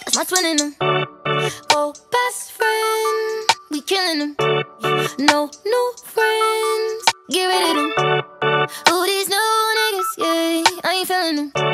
that's my twin in them. Oh, best friend, we killing them. No new friends, get rid of them. Who these new niggas, yeah, I ain't feeling them.